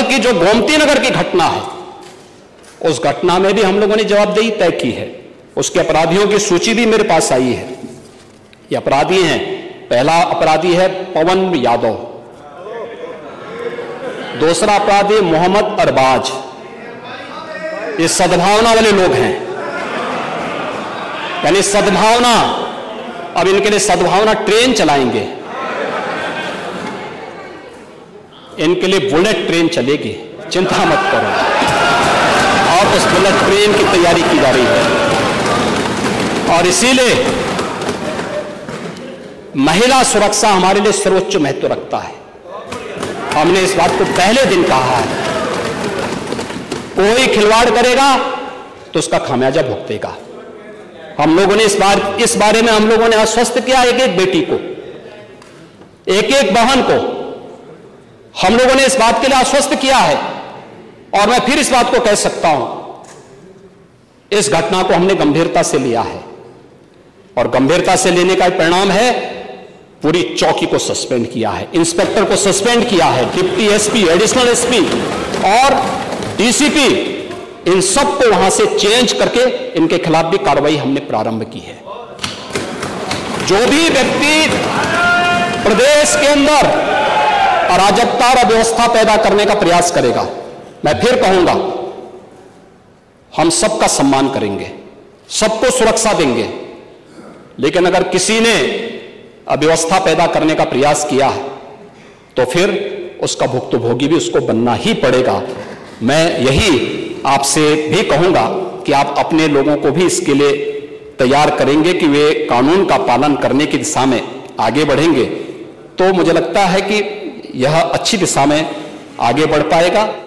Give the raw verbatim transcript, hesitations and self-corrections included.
की जो गोमती नगर की घटना है, उस घटना में भी हम लोगों ने जवाबदेही तय की है। उसके अपराधियों की सूची भी मेरे पास आई है। ये अपराधी हैं, पहला अपराधी है पवन यादव, दूसरा अपराधी मोहम्मद अरबाज। ये सद्भावना वाले लोग हैं, यानी सद्भावना, अब इनके लिए सद्भावना ट्रेन चलाएंगे, इनके लिए बुलेट ट्रेन चलेगी, चिंता मत करो। और उस बुलेट ट्रेन की तैयारी की जा रही है। और इसीलिए महिला सुरक्षा हमारे लिए सर्वोच्च महत्व रखता है। हमने इस बात को पहले दिन कहा है, कोई खिलवाड़ करेगा तो उसका खामियाजा भुगतेगा। हम लोगों ने इस बार इस बारे में हम लोगों ने आश्वस्त किया, एक एक बेटी को, एक एक बहन को हम लोगों ने इस बात के लिए आश्वस्त किया है। और मैं फिर इस बात को कह सकता हूं, इस घटना को हमने गंभीरता से लिया है, और गंभीरता से लेने का परिणाम है पूरी चौकी को सस्पेंड किया है, इंस्पेक्टर को सस्पेंड किया है, डिप्टी एसपी, एडिशनल एसपी और डीसीपी, इन सबको वहां से चेंज करके इनके खिलाफ भी कार्रवाई हमने प्रारंभ की है। जो भी व्यक्ति प्रदेश के अंदर अराजकता और अव्यवस्था पैदा करने का प्रयास करेगा, मैं फिर कहूंगा, हम सबका सम्मान करेंगे, सबको सुरक्षा देंगे, लेकिन अगर किसी ने अव्यवस्था पैदा करने का प्रयास किया है तो फिर उसका भुक्तभोगी भी उसको बनना ही पड़ेगा। मैं यही आपसे भी कहूंगा कि आप अपने लोगों को भी इसके लिए तैयार करेंगे कि वे कानून का पालन करने की दिशा में आगे बढ़ेंगे, तो मुझे लगता है कि यह अच्छी दिशा में आगे बढ़ पाएगा।